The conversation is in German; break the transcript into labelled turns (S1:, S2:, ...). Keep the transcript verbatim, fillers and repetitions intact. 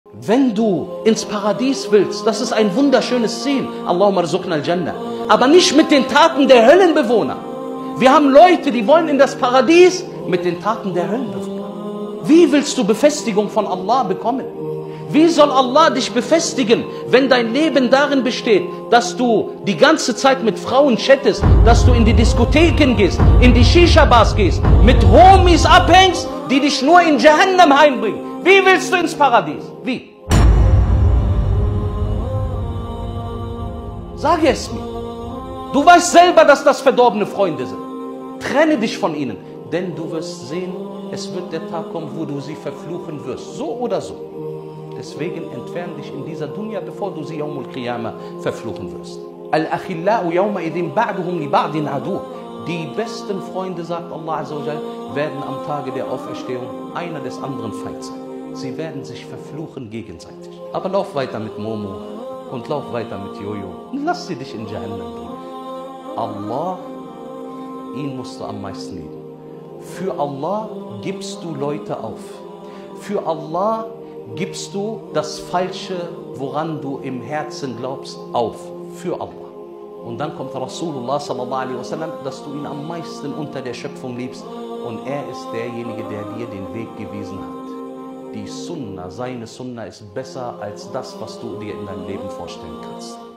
S1: Wenn du ins Paradies willst, das ist ein wunderschönes Ziel. Allahumma rzuqna al-Jannah. Aber nicht mit den Taten der Höllenbewohner. Wir haben Leute, die wollen in das Paradies mit den Taten der Höllenbewohner. Wie willst du Befestigung von Allah bekommen? Wie soll Allah dich befestigen, wenn dein Leben darin besteht, dass du die ganze Zeit mit Frauen chattest, dass du in die Diskotheken gehst, in die Shisha-Bars gehst, mit Homies abhängst, die dich nur in Jahannam heimbringen? Wie willst du ins Paradies? Wie? Sag es mir. Du weißt selber, dass das verdorbene Freunde sind. Trenne dich von ihnen, denn du wirst sehen, es wird der Tag kommen, wo du sie verfluchen wirst, so oder so. Deswegen entferne dich in dieser Dunya, bevor du sie Yawmul Qiyamah verfluchen wirst. Al-Akhillau yawma idin ba'duhum li ba'din adu. Die besten Freunde, sagt Allah Azza wa Jal, werden am Tage der Auferstehung einer des anderen Feind sein. Sie werden sich verfluchen gegenseitig. Aber lauf weiter mit Momo und lauf weiter mit Jojo und lass sie dich in Jahannam bringen. Allah, ihn musst du am meisten lieben. Für Allah gibst du Leute auf. Für Allah gibst du das Falsche, woran du im Herzen glaubst, auf. Für Allah. Und dann kommt Rasulullah sallallahu alaihi wasallam, dass du ihn am meisten unter der Schöpfung liebst. Und er ist derjenige, der dir den Weg gewiesen hat. Die Sunna, seine Sunna ist besser als das, was du dir in deinem Leben vorstellen kannst.